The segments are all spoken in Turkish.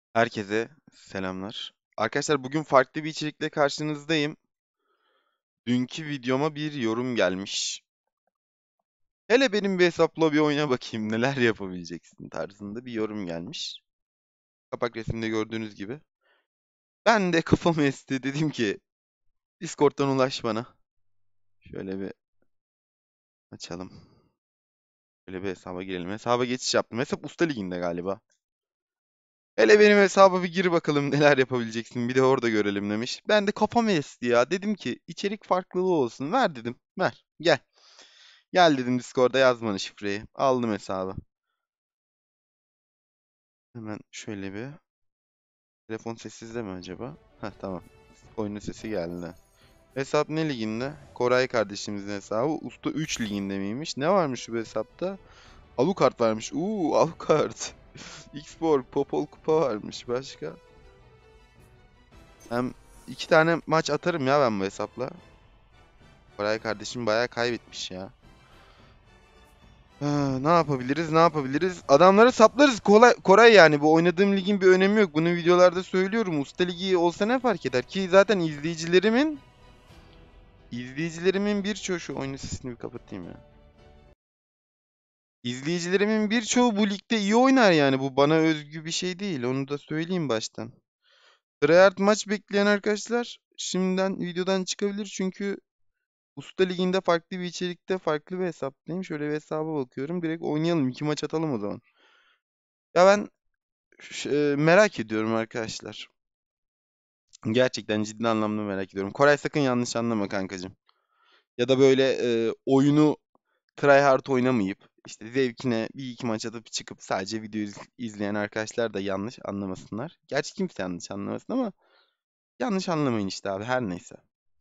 Herkese selamlar. Arkadaşlar bugün farklı bir içerikle karşınızdayım. Dünkü videoma bir yorum gelmiş. Hele benim bir hesapla bir oyuna bakayım neler yapabileceksin tarzında bir yorum gelmiş. Kapak resimde gördüğünüz gibi. Ben de kafamı esti dedim ki Discord'dan ulaş bana. Şöyle bir açalım. Şöyle bir hesaba girelim. Hesaba geçiş yaptım. Hesap Usta Ligi'nde galiba. Hele benim hesaba bir gir bakalım neler yapabileceksin bir de orada görelim demiş. Ben de kafamı esti ya. Dedim ki içerik farklılığı olsun. Ver dedim. Ver. Gel. Gel dedim Discord'da yaz bana şifreyi. Aldım hesabı. Hemen şöyle bir. Telefon sessizde mi acaba? Heh tamam. Oyunun sesi geldi. Hesap ne liginde? Koray kardeşimizin hesabı. Usta 3 liginde miymiş? Ne varmış şu hesapta? Alucard varmış. Alucard. X-Spor, Popol Kupa varmış. Başka? Hem 2 tane maç atarım ya ben bu hesapla. Koray kardeşim bayağı kaybetmiş ya. Ne yapabiliriz? Ne yapabiliriz? Adamları saplarız. Koray yani. Bu oynadığım ligin bir önemi yok. Bunu videolarda söylüyorum. Usta Ligi olsa ne fark eder? Ki zaten izleyicilerimin birçoğu şu oyunun sesini bir kapatayım ya. İzleyicilerimin birçoğu bu ligde iyi oynar yani. Bu bana özgü bir şey değil. Onu da söyleyeyim baştan. Tryhard maç bekleyen arkadaşlar şimdiden videodan çıkabilir çünkü Usta Ligi'nde farklı bir içerikte farklı bir hesaptayım. Şöyle bir hesaba bakıyorum. Direkt oynayalım. 2 maç atalım o zaman. Ya ben merak ediyorum arkadaşlar. Gerçekten ciddi anlamda merak ediyorum. Koray sakın yanlış anlama kankacığım. Ya da böyle oyunu tryhard oynamayıp işte zevkine bir iki maç atıp çıkıp sadece video izleyen arkadaşlar da yanlış anlamasınlar. Gerçi kimse yanlış anlamasın ama yanlış anlamayın işte abi her neyse.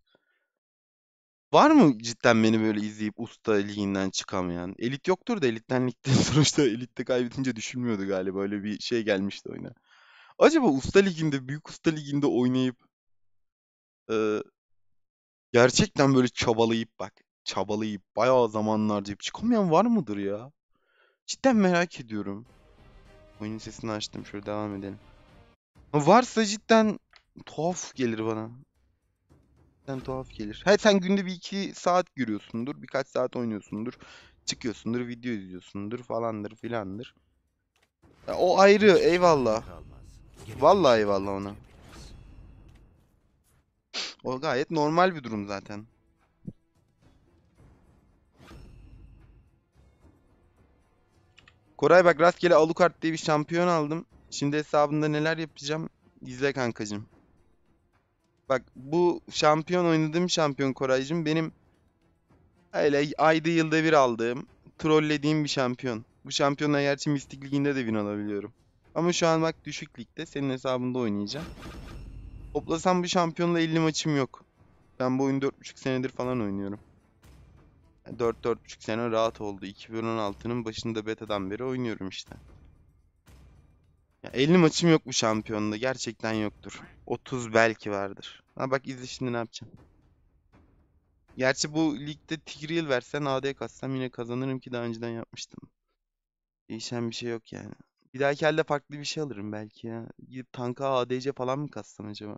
Var mı cidden beni böyle izleyip usta liginden çıkamayan? Elit yoktur da elitten ligde sonuçta elitte kaybedince düşünmüyordu galiba. Öyle bir şey gelmişti oyuna. Acaba usta liginde, büyük usta liginde oynayıp e, gerçekten böyle çabalayıp bak, çabalayıp bayağı zaman harcayıp çıkamayan var mıdır ya? Cidden merak ediyorum. Oyunun sesini açtım, şöyle devam edelim. Ha, varsa cidden tuhaf gelir bana. Cidden tuhaf gelir. He sen günde bir iki saat görüyorsundur, birkaç saat oynuyorsundur, çıkıyorsundur, video izliyorsundur falandır filandır. Ya, o ayrı, eyvallah. Vallahi eyvallah ona. O gayet normal bir durum zaten. Koray bak rastgele Alucard diye bir şampiyon aldım. Şimdi hesabında neler yapacağım? İzle kankacığım. Bak bu şampiyon oynadığım şampiyon Koraycığım benim öyle ayda yılda bir aldığım, trollediğim bir şampiyon. Bu şampiyonla gerçi Mistik Ligi'nde de win alabiliyorum. Ama şu an bak düşük ligde senin hesabında oynayacağım. Toplasam bu şampiyonla 50 maçım yok. Ben bu oyunu 4,5 senedir falan oynuyorum. 4-4,5 sene rahat oldu. 2016'nın başında betadan beri oynuyorum işte. Ya 50 maçım yok bu şampiyonda. Gerçekten yoktur. 30 belki vardır. Ha bak izle şimdi ne yapacağım. Gerçi bu ligde Tigreal versen AD katsam yine kazanırım ki daha önceden yapmıştım. Değişen bir şey yok yani. Bir dahaki elde farklı bir şey alırım belki ya. Gidip tanka ADC falan mı katsam acaba?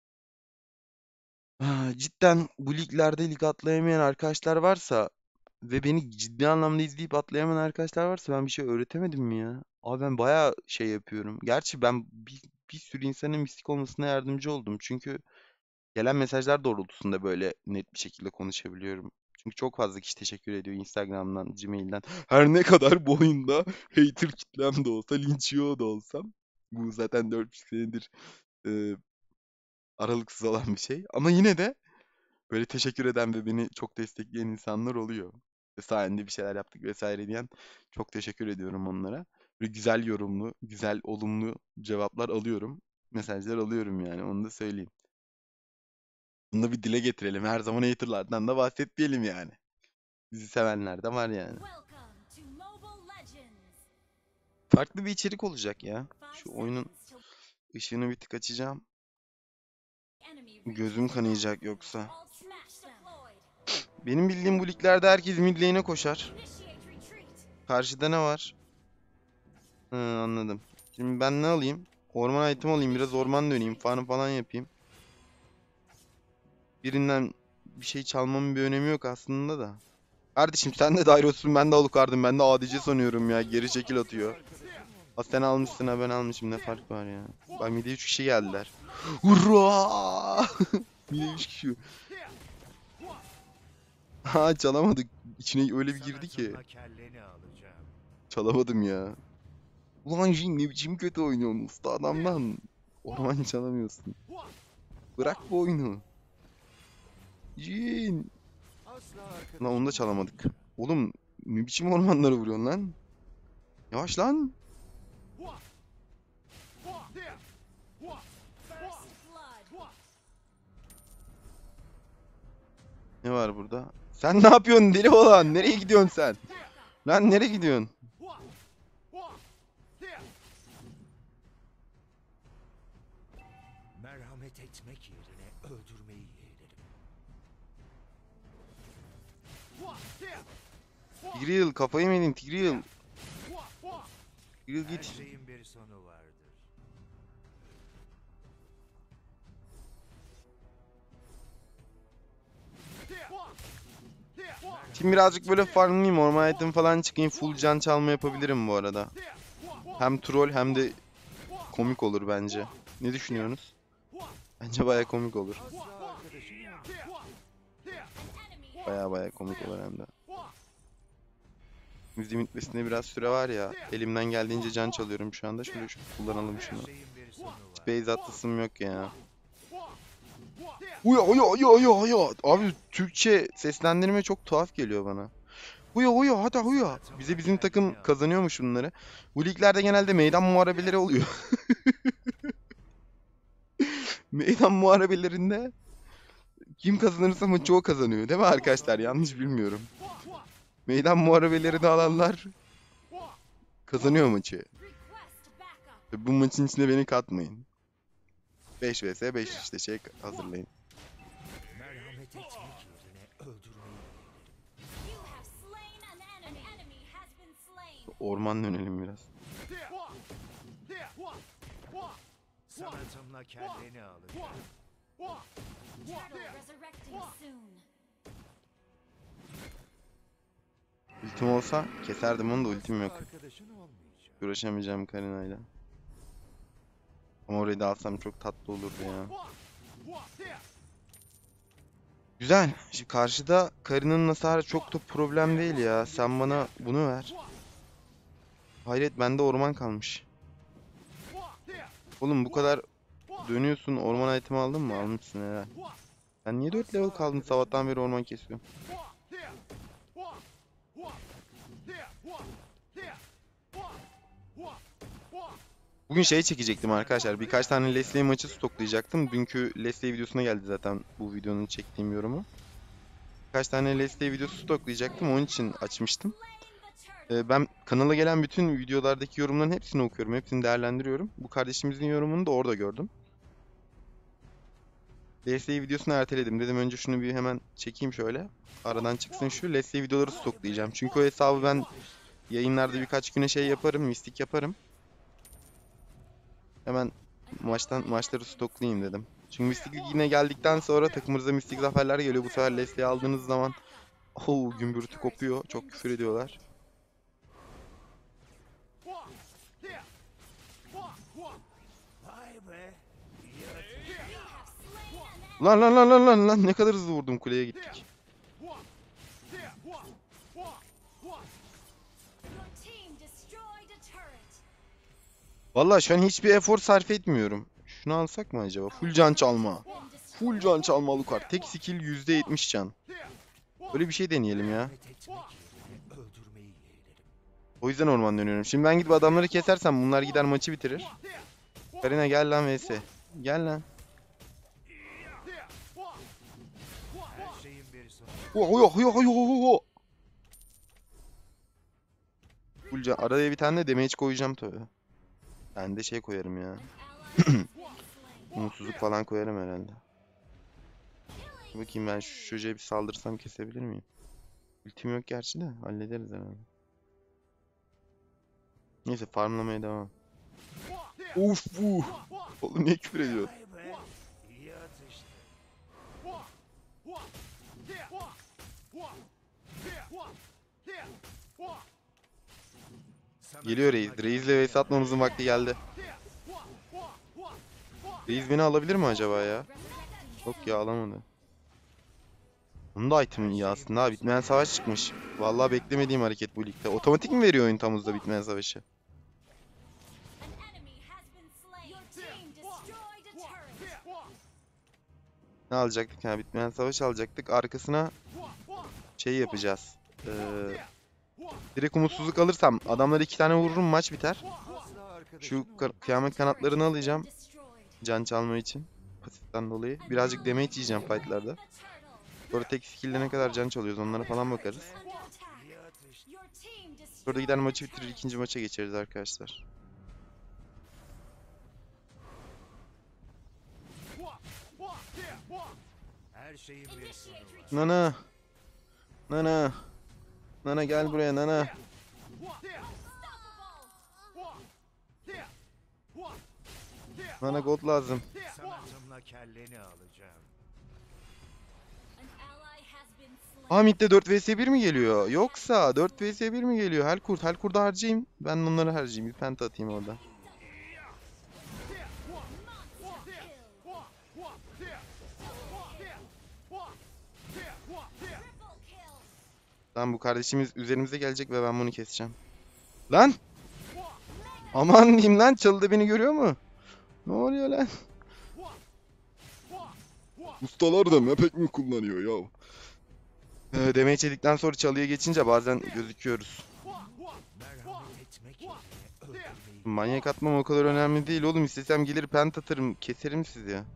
Cidden bu liglerde lig atlayamayan arkadaşlar varsa ve beni ciddi anlamda izleyip atlayamayan arkadaşlar varsa ben bir şey öğretemedim mi ya? Abi ben bayağı şey yapıyorum. Gerçi ben bir sürü insanın mistik olmasına yardımcı oldum. Çünkü gelen mesajlar doğrultusunda böyle net bir şekilde konuşabiliyorum. Çünkü çok fazla kişi teşekkür ediyor Instagram'dan, Gmail'den. Her ne kadar bu oyunda hater kitlem de olsa, linç yiyor da olsam. Bu zaten 4,5 senedir e, aralıksız olan bir şey. Ama yine de böyle teşekkür eden ve beni çok destekleyen insanlar oluyor. Ve sayende bir şeyler yaptık vesaire diyen çok teşekkür ediyorum onlara. Ve güzel yorumlu, güzel, olumlu cevaplar alıyorum. Mesajlar alıyorum yani onu da söyleyeyim. Bunu da bir dile getirelim. Her zaman haterlardan da bahsetmeyelim yani. Bizi sevenler de var yani. Farklı bir içerik olacak ya. Şu oyunun ışığını bir tık açacağım. Gözüm kanayacak yoksa. Benim bildiğim bu liglerde herkes mid lane'e koşar. Karşıda ne var? Anladım. Şimdi ben ne alayım? Orman item alayım. Biraz orman döneyim. Farm falan yapayım. Birinden bir şey çalmamın bir önemi yok aslında da. Kardeşim sen de Dairos'un, ben de Alucard'ım. Ben de ADC sanıyorum ya. Geri şekil atıyor. Ha sen almışsın, ha ben almışım. Ne fark var ya. Bak mid'e 3 kişi geldiler. Hurra! Mid'e 3 kişi. Ha çalamadık. İçine öyle bir girdi ki. Çalamadım ya. Ulan Jin ne biçim kötü oynuyorsun usta adamdan. Orman çalamıyorsun. Bırak bu oyunu. Jin. Lan onu da çalamadık. Oğlum ne biçim ormanları vuruyorsun lan? Yavaş lan. Ne var burada? Sen ne yapıyorsun deli olan? Nereye gidiyorsun sen? Lan nereye gidiyorsun? Merhamet etmek yerine öldürmeyi yeğlerim. Tigreal kafayı mı yedin Tigreal? Tigreal Her git. şeyin bir sonu vardır. Şimdi birazcık böyle farmlayayım. Orman item falan çıkayım. Full can çalma yapabilirim bu arada. Hem troll hem de komik olur bence. Ne düşünüyorsunuz? Bence baya komik olur. Asla arkadaşım Baya komik olur hem de. Müziğin bitmesine biraz süre var ya. Elimden geldiğince can çalıyorum şu anda. Şöyle kullanalım şunu. her şeyin bir sonu var. Base atlasım yok ya. Uya uya uya uya uya. Abi Türkçe seslendirme çok tuhaf geliyor bana. Uya uya hadi uya. Bizim takım kazanıyormuş bunları. Bu liglerde genelde meydan muharebeleri oluyor. Meydan muharebelerinde kim kazanırsa maçı o kazanıyor değil mi arkadaşlar? Yanlış bilmiyorum. Meydan muharebelerini alanlar kazanıyor maçı. Bu maçın içine beni katmayın. 5 vs 5 işte şey hazırlayın. Merhamet etmek yerine öldürmeyi yeğlerim. Orman dönelim biraz. Sanatımla kelleni alacağım. Ultim olsa keserdim onu da ultim yok. Arkadaşın olmayacak. Uğraşamayacağım Karina'yla. Ama orayı da alsam çok tatlı olurdu ya. Güzel. Şimdi karşıda Karina'nın hasarı çok da problem değil ya. Sen bana bunu ver. Hayret bende orman kalmış. Oğlum bu kadar dönüyorsun, orman item aldın mı? Almışsın herhalde. Sen niye 4 level kaldın, sabahtan beri orman kesiyorum. Bugün şey çekecektim arkadaşlar. Birkaç tane Leslie maçı stoklayacaktım. Dünkü Leslie videosuna geldi zaten bu videonun çektiğim yorumu. Birkaç tane Leslie videosu stoklayacaktım. Onun için açmıştım. Ben kanala gelen bütün videolardaki yorumların hepsini okuyorum. Hepsini değerlendiriyorum. Bu kardeşimizin yorumunu da orada gördüm. Leslie videosunu erteledim. Dedim önce şunu bir hemen çekeyim şöyle. Aradan çıksın şu. Leslie videoları stoklayacağım. Çünkü o hesabı ben yayınlarda birkaç güne şey yaparım. Mistik yaparım. Hemen maçları stoklayayım dedim. Çünkü Mistik Ligi'ne geldikten sonra takımımıza Mistik zaferler geliyor. Bu sefer Leslie'yi aldığınız zaman gümbürtü kopuyor. Çok küfür ediyorlar. Vay be. Lan ne kadar hızlı vurdum, kuleye gittik. Vallahi şu an hiçbir efor sarf etmiyorum. Şunu alsak mı acaba? Full can çalma. Full can çalma Alucard. Tek skill %70 can. Böyle bir şey deneyelim ya. Merhamet etmek yerine öldürmeyi yeğlerim. O yüzden orman dönüyorum. Şimdi ben gidip adamları kesersem bunlar gider maçı bitirir. Karina gel lan vs. Gel lan. Her şeyin bir sonu. Full can. Araya bir tane de damage koyacağım tabii. Ben de şey koyarım ya. Umutsuzluk falan koyarım herhalde. Bakayım ben şu çocuğa bir saldırsam kesebilir miyim? Ultim yok gerçi de hallederiz herhalde. Neyse farmlamaya devam. Uf uf. Oğlum niye küfür ediyor? Vay be. İyi atıştı. Sana Geliyor Reis. sana Reis'le kendini vs atmamızın vakti geldi. Reis beni alabilir mi acaba ya? Yok ya, alamadı. Onun da item'i iyi aslında ha. Bitmeyen savaş çıkmış. Vallahi beklemediğim hareket bu ligde. Otomatik mi veriyor oyun tamızda bitmeyen savaşı? Ne alacaktık ha? Bitmeyen savaş alacaktık. Arkasına şey yapacağız. Direkt umutsuzluk alırsam adamları 2 tane vururum, maç biter. asla arkadaşın Şu olmaz. kıyamet kanatlarını alacağım. Can çalma için. Pasiften dolayı. Birazcık damage yiyeceğim fightlarda. Sonra tek skill'de ne kadar can çalıyoruz onlara falan bakarız. İyi atıştı. Sonra gider maçı bitirir, ikinci maça geçeriz arkadaşlar. Her şeyin bir sonu var. Nana. Nana. Nana gel buraya Nana. Nana gold lazım. Sanatımla kelleni alacağım. Hamit'te 4 vs 1 mi geliyor? Yoksa 4 vs 1 mi geliyor? Helkurt'u harcayayım. Ben onları harcayayım. Bir penta atayım orada. Lan bu kardeşimiz üzerimize gelecek ve ben bunu keseceğim. Lan! Aman diyeyim lan, çalıda beni görüyor mu? Ne oluyor lan? Ustalar da mepek mi kullanıyor ya? Demeyi çedikten sonra çalıya geçince bazen gözüküyoruz. Merhamet etmek yerine öldürmeyi. Manyak atmam o kadar önemli değil oğlum. İstesem gelir pent atarım. Keserim sizi ya.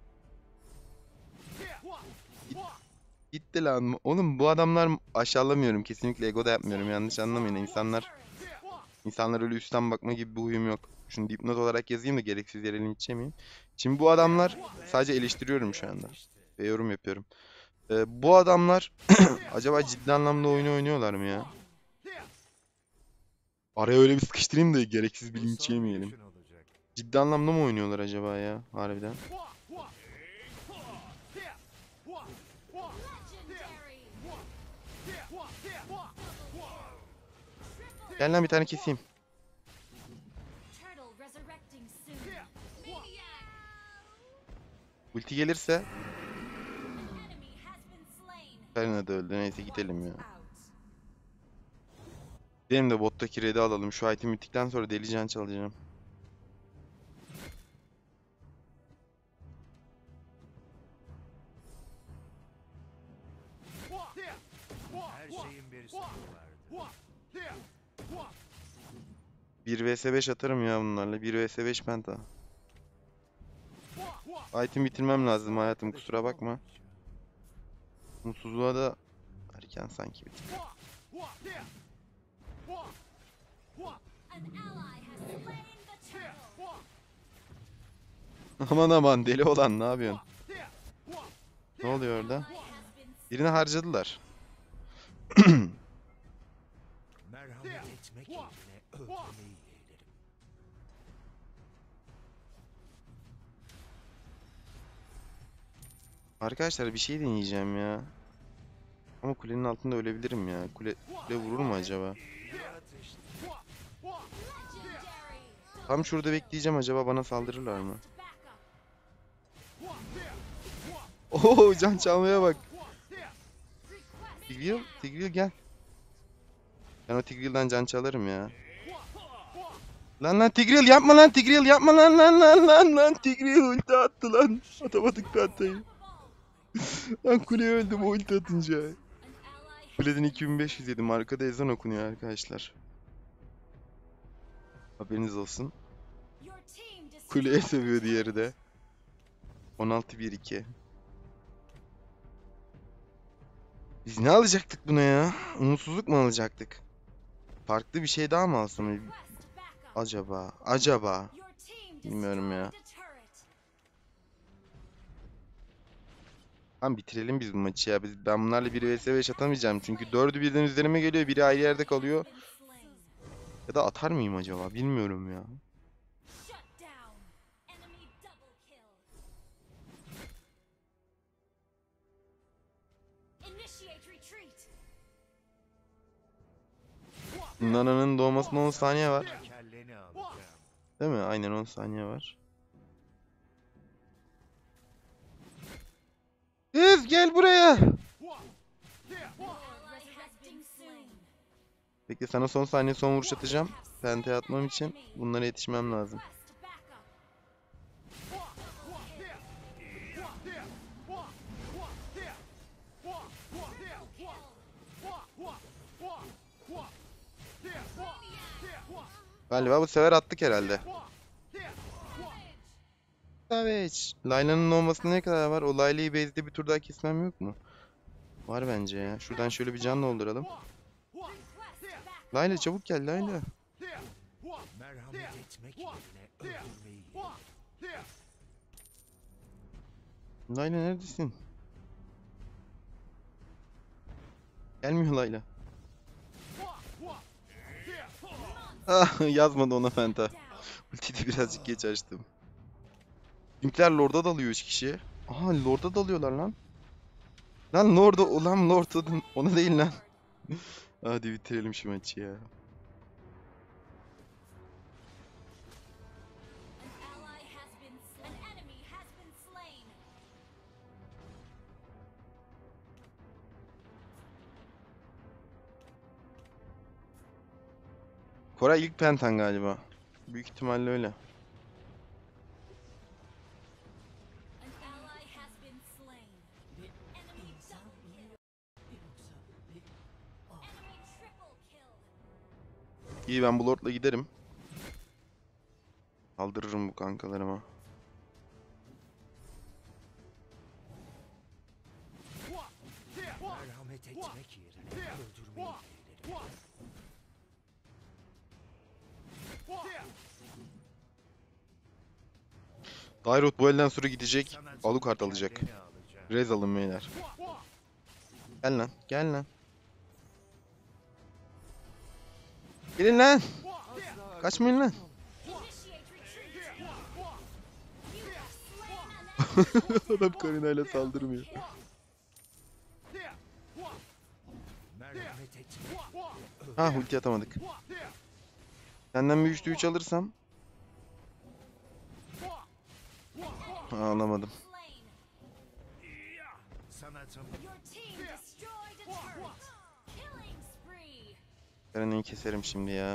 Gitti lan. Oğlum bu adamlar, aşağılamıyorum. Kesinlikle ego da yapmıyorum. Yanlış anlamayın. İnsanlar öyle üstten bakma gibi bir huyum yok. Şunu dipnot olarak yazayım da gereksiz yere linç yemeyeyim. Şimdi bu adamlar, sadece eleştiriyorum şu anda. Ve yorum yapıyorum. Bu adamlar acaba ciddi anlamda oyunu oynuyorlar mı ya? Araya öyle bir sıkıştırayım da gereksiz bir Bu linç son yemeyelim. vuruşun olacak. Ciddi anlamda mı oynuyorlar acaba ya? Harbiden. Gel lan bir tane keseyim. Ulti gelirse Karina da öldü. Neyse gidelim ya. Benim de bottaki red'i alalım. Şu item bittikten sonra deli can çalacağım. Her şeyin bir sonu vardır. 1 vs 5 atarım ya bunlarla. 1 vs 5 penta. Item bitirmem lazım hayatım, kusura bakma. Mutsuzluğa da erken sanki bitir. Aman aman deli olan, ne yapıyorsun? Ne oluyor orada? Birini harcadılar. Merhamet etmek yerine öldürmeyi yeğlerim. Arkadaşlar bir şey deneyeceğim ya. Ama kulenin altında ölebilirim ya. Kule vurur mu acaba? İyi atıştı. Tam şurada bekleyeceğim, acaba bana saldırırlar mı? Oo, can çalmaya bak. Tigreal gel. Ben o Tigreal'dan can çalarım ya. Lan Tigreal yapma lan, Tigreal yapma lan Tigreal ulti attı lan. Atamadık pentayı. Lan kuleye öldüm o ulti atınca. Kuleden 2500 yedim, arkada ezan okunuyor arkadaşlar. Haberiniz olsun. Kuleye seviyor diğeri de. 16-1-2. Biz ne alacaktık buna ya? Umutsuzluk mu alacaktık? Farklı bir şey daha mı alsam? Acaba. Bilmiyorum ya. Tamam bitirelim biz bu maçı ya. Ben bunlarla 1 vs 5 atamayacağım. Çünkü 4'ü birden üzerime geliyor. Biri ayrı yerde kalıyor. Ya da atar mıyım acaba? Bilmiyorum ya. Nana'nın doğmasına 10 saniye var. Kelleni alacağım. Değil mi? Aynen 10 saniye var. Kız gel buraya. Peki sana son saniye son vuruş atacağım. Pente atmam için bunlara yetişmem lazım. Galiba bu sefer attık herhalde. Savage. Layla'nın olmasına ne kadar var? O Layla'yı base'de bir tur daha kesmem yok mu? Var bence ya. Şuradan şöyle bir can dolduralım. Layla çabuk gel Layla. Merhamet etmek yerine öldürmeyi. Layla neredesin? Gelmiyor Layla. Ah yazmadı ona Fenta. Ultiyi birazcık geç açtım. Pinkler Lord'a dalıyor 3 kişi. Aha Lord'a dalıyorlar lan. Lan Lord'a ulan Lord'a ona değil lan. Hadi bitirelim şu maçı ya. Koray ilk Pentan galiba. Büyük ihtimalle öyle. İyi ben bu Lord'la giderim. Aldırırım bu kankalarıma. Merhamet etmek yerine öldürmeyi yeğlerim. Dairot bu elden sonra gidecek. Sanatımda Alucard alacak. kelleni alacağım. Rez alın beyler. Gel lan gel lan. Gelin lan. Kaçmayın lan. Adam Karina'yla saldırmıyor. Merhamet etmek. Ha ulti atamadık. Senden bir 3'te 3 alırsam. Ha, alamadım. Sanatım. Karina'yı keserim şimdi ya.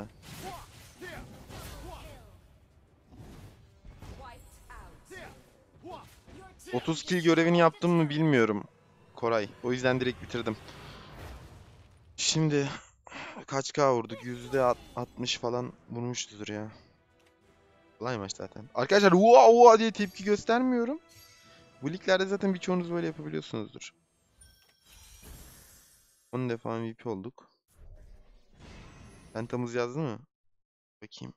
30 kill görevini yaptım mı bilmiyorum. Koray. O yüzden direkt bitirdim. Şimdi kaç K vurduk? %60 falan vurmuşuzdur ya. Kolaymış zaten. Arkadaşlar uaa diye tepki göstermiyorum. Bu liglerde zaten birçoğunuz böyle yapabiliyorsunuzdur. 10 defa MVP olduk. Pentamız yazdı mı? Bakayım.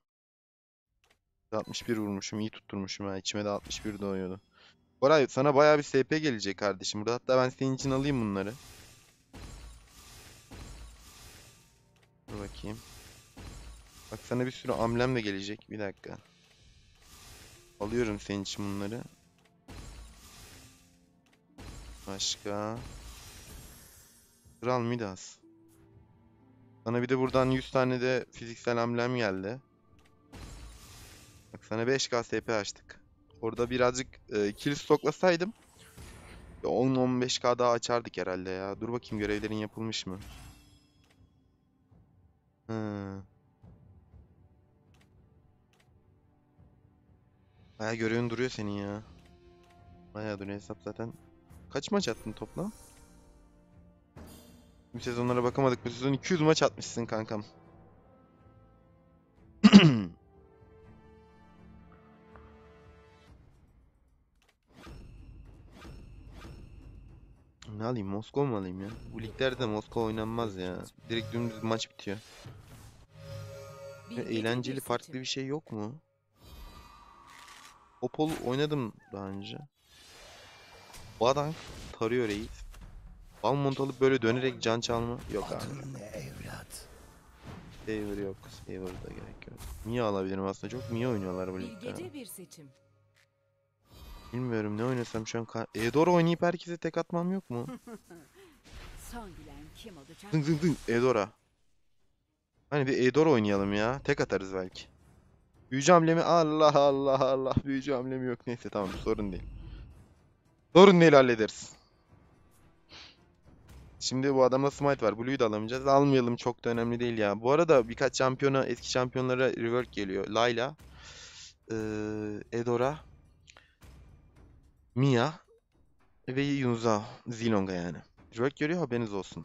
61 vurmuşum. İyi tutturmuşum ha. İçime de 61 doğuyordu. Koray sana bayağı bir SP gelecek kardeşim. Burada hatta ben senin için alayım bunları. Dur bakayım. Bak sana bir sürü amblem de gelecek. Bir dakika. Alıyorum senin için bunları. Başka. Kral Midas. Sana bir de buradan 100 tane de fiziksel amblem geldi. Bak sana 5K SP açtık. Orada birazcık kill stoklasaydım 10-15K daha açardık herhalde ya. Dur bakayım görevlerin yapılmış mı? Hı. Bayağı görevin duruyor senin ya. Bayağı duruyor hesap zaten. Kaç maç attın toplam? Bu sezonlara bakamadık. Bu sezon 200 maç atmışsın kankam. Ne alayım? Moskova mu alayım ya? Bu liglerde Moskova oynanmaz ya. Direkt dümdüz maç bitiyor. Ve eğlenceli farklı bir şey yok mu? Opol oynadım daha önce. Bu adam tarıyor reis. Balmont alıp böyle dönerek can çalma. Yok abi. Ne evlat? Saver yok. Saver'da gerek yok. Mia alabilirim aslında. Çok Mia oynuyorlar bu Bir ligde. gece bir seçim. Bilmiyorum ne oynasam şu an. Eudora oynayıp herkese tek atmam yok mu? Son gülen kim olacak? Dın dın dın. Eudora. Hani bir Eudora oynayalım ya. Tek atarız belki. Büyücü hamlemi. Allah Allah Allah. Büyücü hamlemi yok. Neyse tamam, sorun değil. Sorun değil, hallederiz. Şimdi bu adamda smite var. Blue'yu da alamayacağız. Almayalım, çok da önemli değil ya. Bu arada birkaç şampiyona, eski şampiyonlara rework geliyor. Layla, Eudora, Mia ve Yunzao. Zilong'a yani. Rework geliyor, haberiniz olsun.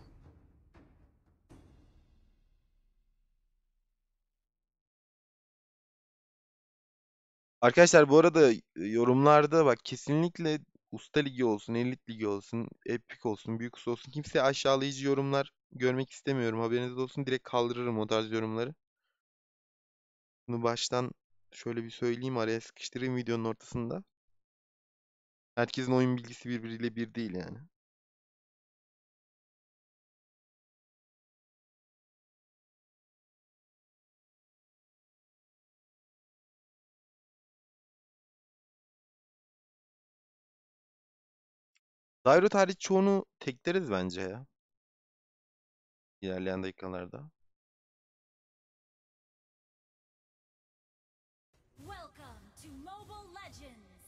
Arkadaşlar bu arada yorumlarda bak, kesinlikle Usta Ligi olsun, Elit Ligi olsun, Epic olsun, Büyük Usta olsun, kimseye aşağılayıcı yorumlar görmek istemiyorum. Haberiniz olsun, direkt kaldırırım o tarz yorumları. Bunu baştan şöyle bir söyleyeyim, araya sıkıştırayım videonun ortasında. Herkesin oyun bilgisi birbiriyle bir değil yani. Dairot hariç çoğunu tekleriz bence ya. İlerleyen dakikalarda. Welcome to Mobile Legends.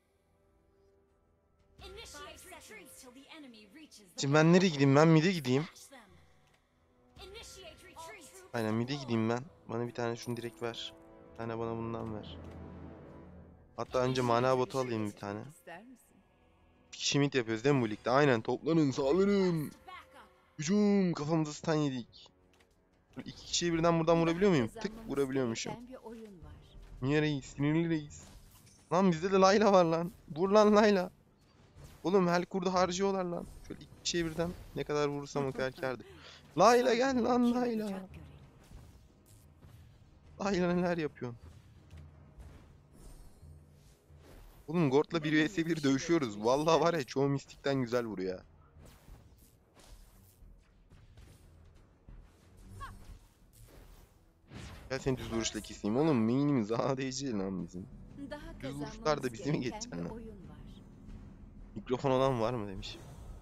Initiate retreat till the enemy reaches the Şimdi ben nereye gideyim? Ben mid'e gideyim. Smash them. Initiate retreat. Aynen, mid'e gideyim ben. Bana bir tane şunu direkt ver. Bir tane bana bundan ver. Hatta önce mana botu alayım bir tane. İster misin? Bir kişi mid yapıyoruz değil mi bu ligde? Aynen, toplanın, saldırın. Back up. Hücum, kafamıza stun yedik. Böyle İki kişiyi birden buradan vurabiliyor muyum? Tık, Kazanmamız vurabiliyormuşum. gereken bir oyun var. Niye reis? Sinirli reis. Lan bizde de Layla var lan. Vur lan Layla. Oğlum her kurdu harcıyorlar lan. Şöyle iki kişiye birden ne kadar vurursam o kadar kârdır. Layla Son gel gülen lan kim Layla. olacak görelim. Layla neler yapıyorsun? Oğlum Gord'la 1 vs 1 dövüşüyoruz. Vallahi var ya, çoğu mistikten güzel vuruyor ya. Gel seni düz vuruşla keseyim. Oğlum main'imiz ADC lan bizim. Daha Düz vuruşlar da kazanmamız bizi mi gereken geçeceksin bir lan? oyun var. Mikrofon olan var mı demiş.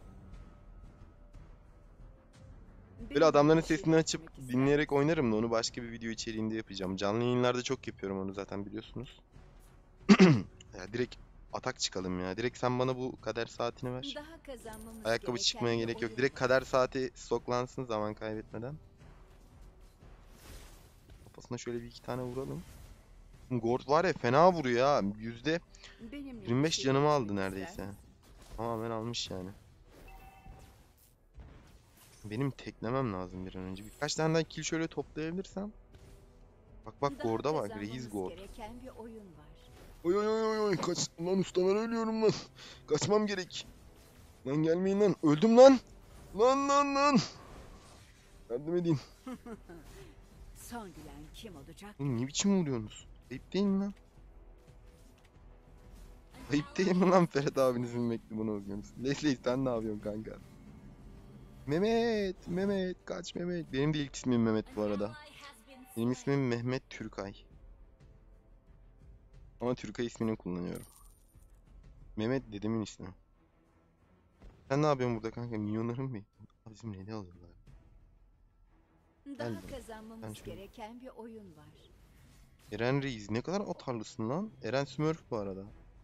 Böyle Benimle adamların bir şey sesini açıp yapmak ister dinleyerek misin? oynarım da onu başka bir video içeriğinde yapacağım. Canlı yayınlarda çok yapıyorum onu, zaten biliyorsunuz. Ya direkt atak çıkalım ya. Direkt sen bana bu kader saatini ver. Daha kazanmamız Ayakkabı gereken çıkmaya bir gerek yok. oyun Direkt var. kader saati stoklansın zaman kaybetmeden. Kafasına şöyle bir iki tane vuralım. Gord var ya, fena vuruyor ha. Benimle bir %25 şey canımı yapmak aldı ister neredeyse. misin? Tamamen almış yani. Benim teklemem lazım bir an önce. Birkaç tane daha kill şöyle toplayabilirsem. Bak bak, Daha Gord'a bak. kazanmamız Reis Gord. gereken bir oyun var. Oy oy oy oy oy, kaç lan usta, ben ölüyorum lan. Kaçmam gerek. Lan gelmeyin lan. Öldüm lan. Lan. Yardım edin. Son gülen kim olacak? Oğlum ne biçim vuruyorsunuz? Ayıp değil mi lan? Ayıp değil mi lan, Ferhat abinizin mektubunu okuyorsunuz? Leslie sen ne yapıyorsun kanka? Mehmet kaç Mehmet. Benim de ilk ismim Mehmet bu arada. Benim ismim Mehmet Türkay. Ama Türkay ismini kullanıyorum. Mehmet dedemin ismi. Sen ne yapıyorsun burada kanka? Milyonların mı? Abi bizim ne alıyorlar? Daha Gel ben kazanmamız şöyle. gereken bir oyun var. Eren Reis ne kadar atarlısın lan. Eren Smurf bu arada.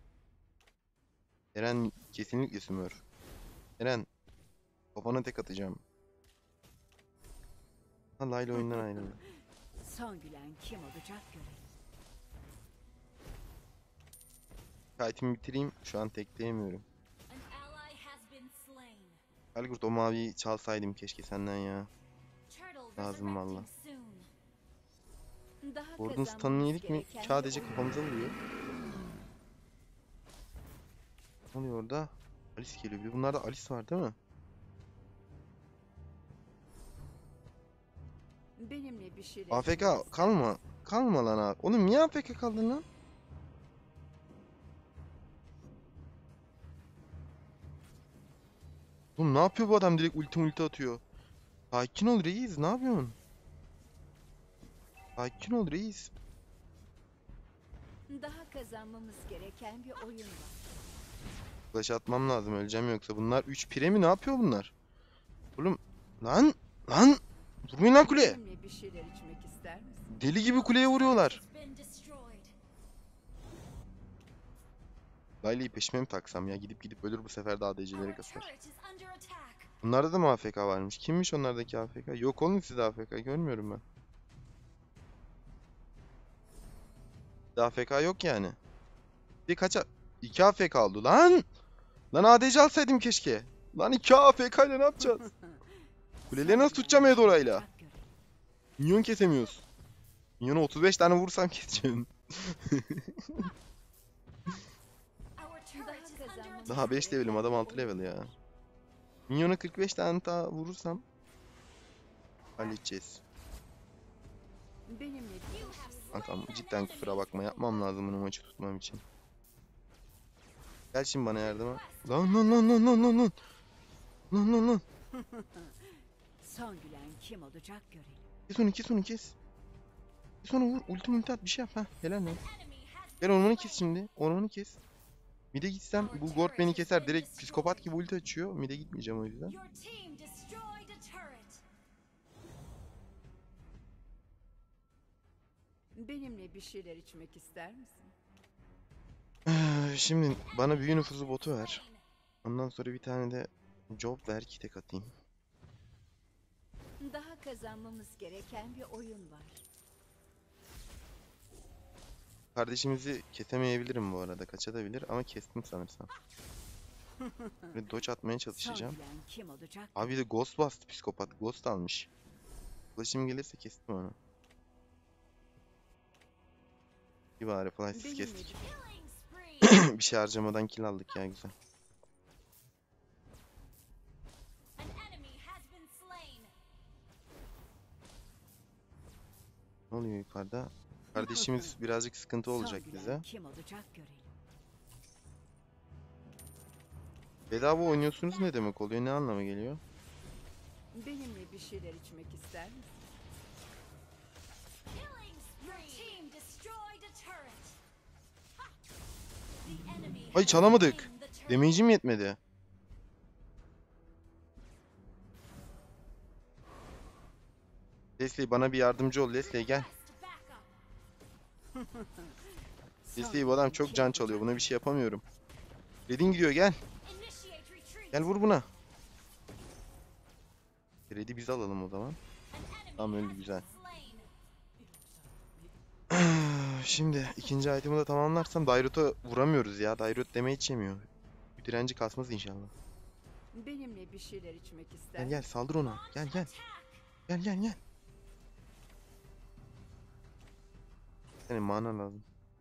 Eren kesinlikle Smurf. Eren kafana tek atacağım. Ha, Layla oyundan ayrıldı. Son gülen kim olacak görelim. Kayıtımı bitireyim. Şu an tekleyemiyorum. An ally has been slain. Belgurt, o maviyi çalsaydım keşke senden ya. Turtle Lazım valla. resurrecting soon. Daha Gordon stun'ını kazanmamız yedik mi? gereken bir Sadece oyun kafamıza var. vuruyor. Ne oluyor orada? Alice geliyor. Bir de bunlarda Alice var değil mi? Benimle bir şeyler AFK yapmak ister kalma. misin? Kalma lan abi. Oğlum niye AFK kaldın lan? Oğlum ne yapıyor bu adam? Direkt ulti atıyor. Sakin ol reis. Ne yapıyorsun? Sakin ol reis. Daha kazanmamız gereken bir oyun var. Flash atmam lazım. Öleceğim yoksa. Bunlar 3 pire mi? Ne yapıyor bunlar? Oğlum lan lan vurmayın lan kuleye. Benimle bir şeyler içmek ister misin? Deli gibi kuleye vuruyorlar. Has been destroyed. Layla'yı peşime mi taksam ya? Gidip ölür bu sefer de ADC'leri Our kasar. turret is under attack. Bunlarda da mı AFK varmış? Kimmiş onlardaki AFK? Yok oğlum sizde AFK görmüyorum ben. Bizde AFK yok yani. Bir kaç 2 AFK oldu lan. Lan ADC alsaydım keşke. Lan 2 AFK ile ne yapacağız? Kuleleri nasıl tutacağım Eudora'yla? Olacak görelim. Minyon kesemiyoruz. Minyona 35 tane vursam keseceğim. Our turret is under attack. Daha 5 levelim adam 6 level ya. Minyona 45 tane daha vurursam halledeceğiz. Benimle You have slain Kankam an cidden enemy. kusura bakma yapmam lazım bunu maçı tutmam için. Gel şimdi bana yardıma. Lan. Lan. son gülen kim olacak görelim. Kes onu kes. Kes onu vur. Ulti at bir şey yap ha. Helal lan. Enemy has Gel been ormanı kes slain. şimdi. Ormanı kes. Mide gitsem bu Gord beni keser. Direkt psikopat gibi ulti açıyor. Mide gitmeyeceğim o yüzden. Your team destroyed a turret. Benimle bir şeyler içmek ister misin? Şimdi bana büyü nüfuzu botu ver. Ondan sonra bir tane de job ver ki tek atayım. Daha kazanmamız gereken bir oyun var. Kardeşimizi kesemeyebilirim bu arada. Kaçabilir ama kestim sanırsam. Böyle dodge atmaya Son çalışacağım. gülen kim olacak? Abi bir de Ghost bastı psikopat. Ghost almış. Flash'im gelirse kestim onu. Bir bari flash'siz Benimle kestik. Killing spree. Bir şey harcamadan kill aldık ya güzel. An enemy has been slain. Ne oluyor yukarıda? Kardeşimiz birazcık sıkıntı Son olacak gülen bize. kim olacak görelim. Bedava oynuyorsunuz ne demek oluyor? Ne anlama geliyor? Benimle bir şeyler içmek ister misin? Killing spree. Your team destroyed a turret. The enemy Ay has çalamadık. slain the turret. Damage'im yetmedi. Leslie bana bir yardımcı ol. Leslie gel. Request backup. Son Leslie bu adam gülen çok kim can olacak çalıyor. Buna bir görelim. şey yapamıyorum. Red'in gidiyor gel. Initiate retreat. Gel vur buna. Red'i biz alalım o zaman. An enemy Tamam öyle has güzel. been slain. Şimdi ikinci item'ı da tamamlarsam Dairot'a vuramıyoruz ya. Dairot damage yemiyor. Bir direnci kasmaz inşallah. Benimle bir şeyler içmek ister Gel misin? saldır ona. Gel. Attack. Gel. Senin mana lazım.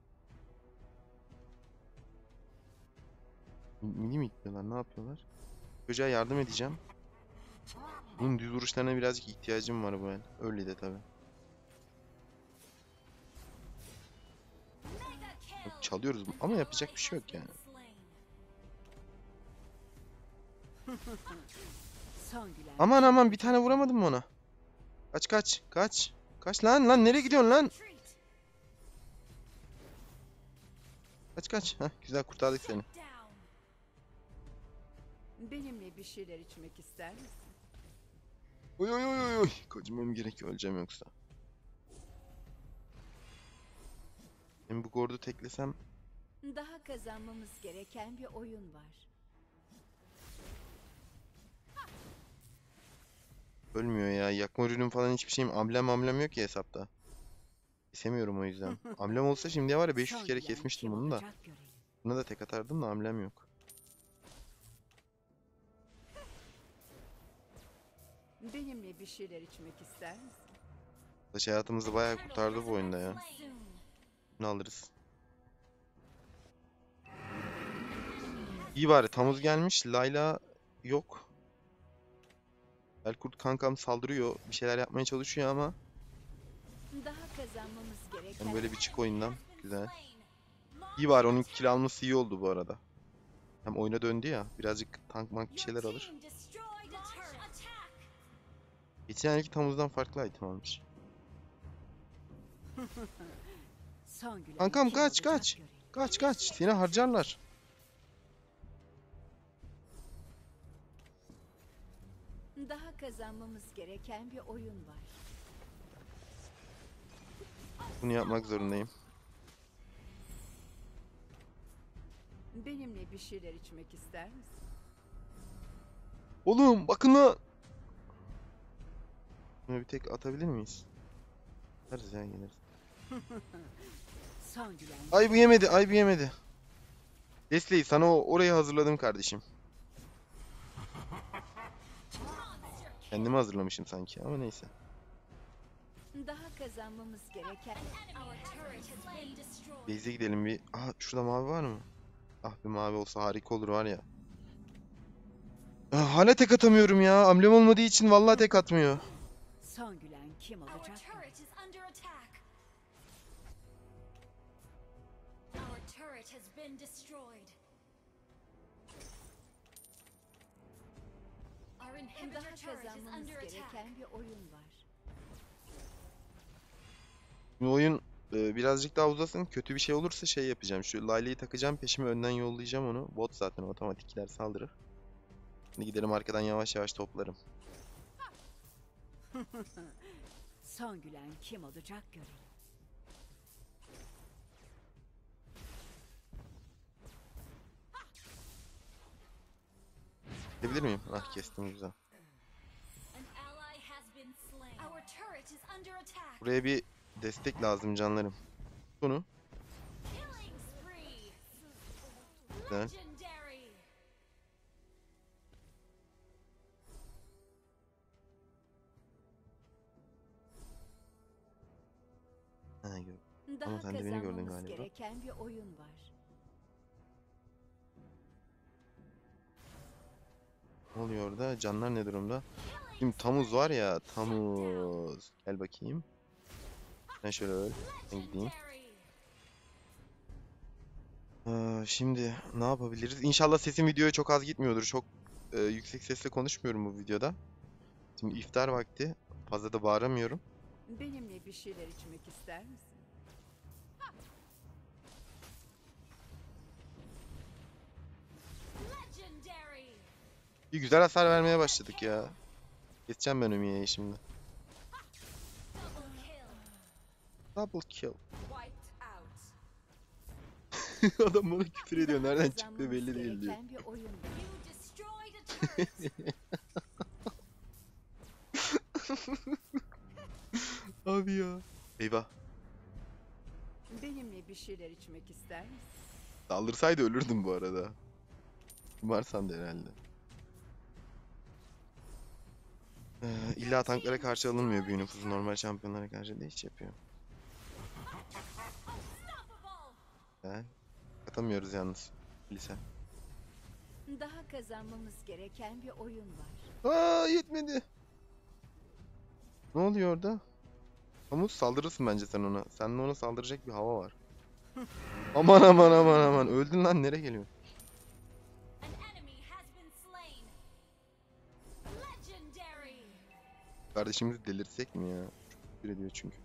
Mini mi gidiyorlar? Ne yapıyorlar? Çocuğa yardım edeceğim. Bunun düz vuruşlarına birazcık ihtiyacım var bu el. Öyle de tabi. Mega kill. Çalıyoruz ama yapacak bir şey yok yani. Son gülen Aman bir tane vuramadım mı ona? Kaç. Kaç lan nereye gidiyorsun lan? Kaç. Heh, güzel kurtardık seni. benimle bir şeyler içmek ister misin? Oy. Kaçmam gerekiyor öleceğim yoksa. Hem bu Gord'u teklesem Daha kazanmamız gereken bir oyun var. ölmüyor ya. Yakma ürünüm falan hiçbir şeyim. Amblem yok ya hesapta. Kesemiyorum o yüzden. Amblem olsa şimdiye var ya 500 Son kere gülen kesmiştim kim bunu da. olacak görelim. Buna da tek atardım da amblem yok. Benimle bir şeyler içmek ister misin? Taş hayatımızı bayağı kurtardı bu oyunda ya. Bunu alırız. İyi bari Tamuz gelmiş. Layla yok. Belkurt kankam saldırıyor. Bir şeyler yapmaya çalışıyor ama Daha kazanmamız gereken ben böyle bir çık oyundan. Güzel. İyi bari onun kill alması iyi oldu bu arada. Hem oyuna döndü ya. Birazcık tank mank bir şeyler alır. Geçen yılki Tamuz'dan farklı item almış. son gülen Kankam kim kaç. olacak görelim. Kaç. Seni harcarlar. Daha kazanmamız gereken bir oyun var. Bunu yapmak zorundayım. Benimle bir şeyler içmek ister misin? Oğlum bakın lan. Bunu bir tek atabilir miyiz? Atarız ya geliriz. Son gülen Ay bu yemedi, ay bu yemedi. Leslie sana orayı hazırladım kardeşim. Kendimi hazırlamışım sanki ama neyse. daha kazanmamız gereken Our turret has been destroyed. Base'e gidelim bir. Aa şurada mavi var mı? Ah bir mavi olsa harika olur var ya. Hala tek atamıyorum ya. Amblem olmadığı için vallahi tek atmıyor. son gülen kim Our olacak? turret is under attack. Our turret has been destroyed. Our inhibitor Daha turret is kazanmamız under attack. gereken bir oyun var. Bu oyun birazcık daha uzasın. Kötü bir şey olursa şey yapacağım. Şu Layla'yı takacağım peşime önden yollayacağım onu. Bot zaten otomatikler saldırır. Şimdi gidelim arkadan yavaş yavaş toplarım. Son gülen kim olacak görelim. Kesebilir miyim? Ah kestim güzel. An ally has been slain. Our turret is under attack. Buraya bir destek lazım canlarım. Bunu. Killing spree. Güzel. Legendary. Ha, yok. Daha sen de beni gördün kazanmamız galiba. gereken bir oyun var. Ne oluyor orada? Canlar ne durumda? Şimdi Tamuz var ya. Tamuz. Gel bakayım. Ben şöyle öl. Ben gideyim. Legendary. Şimdi ne yapabiliriz? İnşallah sesim videoya çok az gitmiyordur. Çok yüksek sesle konuşmuyorum bu videoda. Şimdi iftar vakti. Fazla da bağıramıyorum. Benimle bir şeyler içmek ister misin? Legendary. Bir güzel hasar vermeye başladık ya. Geçeceğim ben Ömiye'yi şimdi. Double Double kill. kill. Wiped out. Adam bana küfür ediyor. Daha Nereden çıktığı kazanmamız belli değil diyor. gereken bir oyun var. You destroyed a turret. Abi ya. Eyvah. Benimle bir şeyler içmek ister misin? Saldırsaydı ölürdüm bu arada. Varsan da herhalde. İlla tanklara karşı alınmıyor büyü nüfusu. Normal şampiyonlara karşı da iş yapıyor. Unstoppable. Güzel. Atamıyoruz yalnız. Lise. Daha kazanmamız gereken bir oyun var. Aa yetmedi. Ne oluyor orada? Tamuz saldırırsın bence sen ona. Seninle ona saldıracak bir hava var. Aman aman aman aman. Öldün lan nereye geliyorsun? An enemy has been slain. Legendary. Kardeşimizi delirtsek mi ya? Çok küfür ediyor çünkü.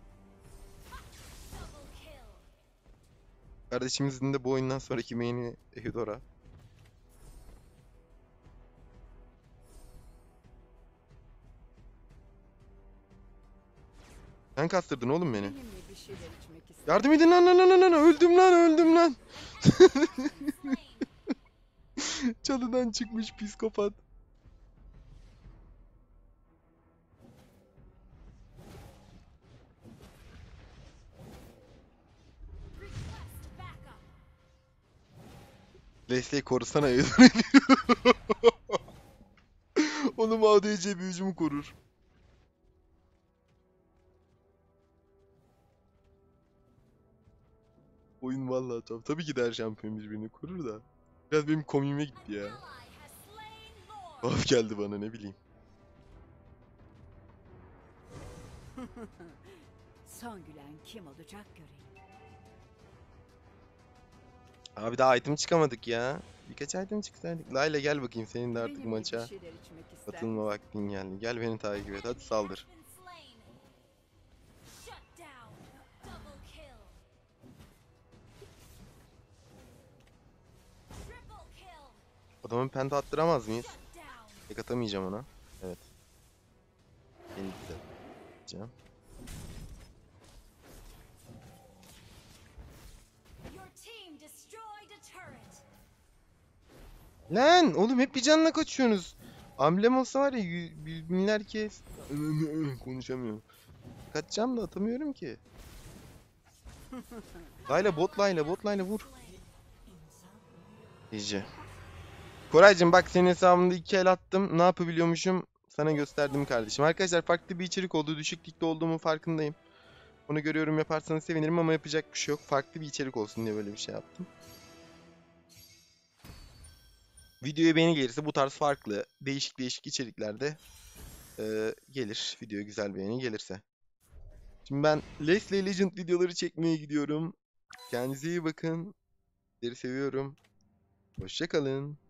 Double kill. Kardeşimizin de bu oyundan sonraki main'i Eudora. Sen kastırdın oğlum beni. Benimle bir şeyler içmek ister Yardım edin lan lan lan lan lan. Öldüm lan öldüm lan. Slain. Çalıdan çıkmış psikopat. Request backup. Leslie'yi korusana Eudora diyor. Onu ADC büyücümü korur. Oyun vallahi tam. Tabii ki de her şampiyon birbirini korur da. Biraz benim komiğime gitti ya. Ally has slain Lord. Tuhaf geldi bana ne bileyim. Son gülen kim olacak görelim. Abi daha item çıkamadık ya. Birkaç item çıksaydık. Layla gel bakayım senin de artık Benimle bir maça şeyler içmek ister katılma misin? vaktin geldi. Gel beni takip et hadi saldır. Has been slain. Shut down. Double kill. Triple kill. Adamın penta attıramaz mıyız? Shut down. Tek atamayacağım ona. Evet. atacağım. Your team destroyed a turret. Lan oğlum hep bir canla kaçıyorsunuz. Amblem olsa var ya binler kez. Konuşamıyorum. Kaçacağım da atamıyorum ki. Layla bot layla vur. İyice. Koraycığım bak senin hesabında 2 el attım. Ne yapabiliyormuşum? Sana gösterdim kardeşim. Arkadaşlar farklı bir içerik oldu. Düşük ligde olduğumu farkındayım. Onu görüyorum, yaparsanız sevinirim ama yapacak bir şey yok. Farklı bir içerik olsun diye böyle bir şey yaptım. Videoya beğeni gelirse bu tarz farklı değişik içeriklerde gelir. Videoya güzel beğeni gelirse. Şimdi ben Leslie Legend videoları çekmeye gidiyorum. Kendinize iyi bakın. Sizleri seviyorum. Hoşça kalın.